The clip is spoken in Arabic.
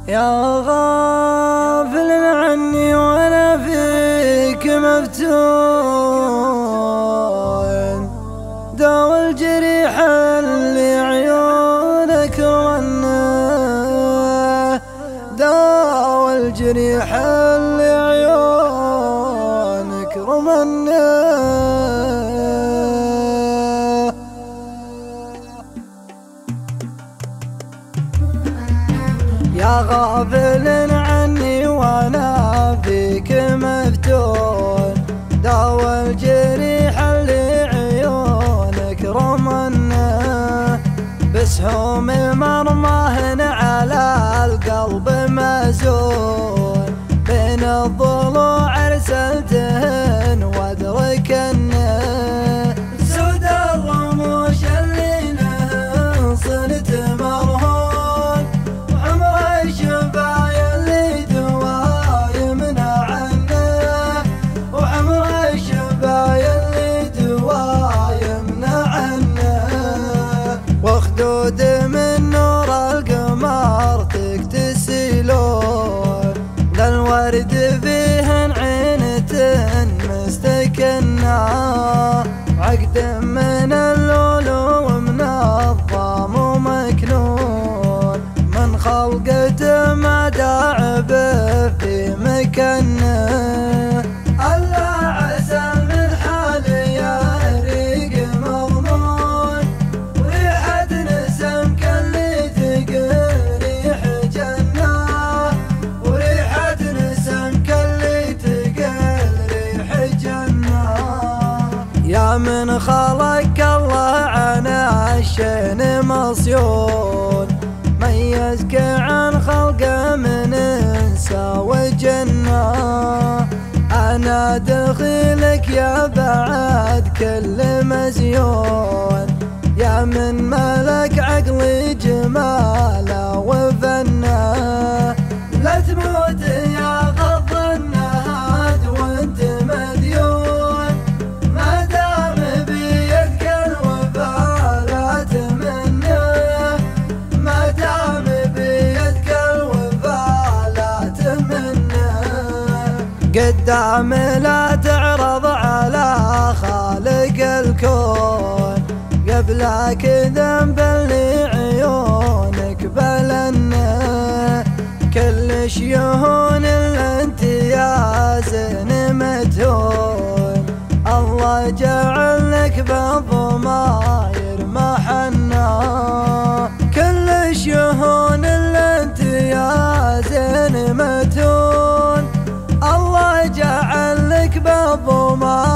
يا غافل عني وانا فيك مفتون، داوى الجريح اللي عيونك رنه، داوى الجريح اللي عيونك رمنه. يا غافل عني وانا فيك مفتون، داوى الجريح اللي عيونك رمنه، بسهوم مرماهن على القلب مزون، بين الضلوع ارسلتهن وادركنه، سود الرموش اللي له صرت مرهون، وعمر الشفايا اللي دوايمنا عنه، وعمر الشفايا اللي دوايمنا عنه، وخدود من نور القمر تكتسلون، ذا الورد فيهن عينة مستكنة، عقد من اللؤلؤ ومنظم ومكنون، من خلقته ما داعب في مكانه، الله عسى من حالي ريق مضمون، وريحة نسمك اللي تقل ريح جنة، وريحة نسمك اللي تقل ريح جنة. يا من خلق الله عن الشين مصيون، ميزك عن خلقه من انسى وجنة، انا دخيلك يا بعد كل مزيون، يا من ملك عقلي جماله وفنه، لا تموت يا غض النهاد وانت مديون، ما دام بيدك الوفا لا تمنه، ما دام بيدك الوفا لا تمنه، قدام لا تعرض على خالق الكون، قبلك ذنب اللي عيونك بلنه، كلش يهون الا انت يا زين متهون، الله جعل لك بالضماير محنه، كلش يهون الا انت يا زين متهون، الله جعل لك بالضماير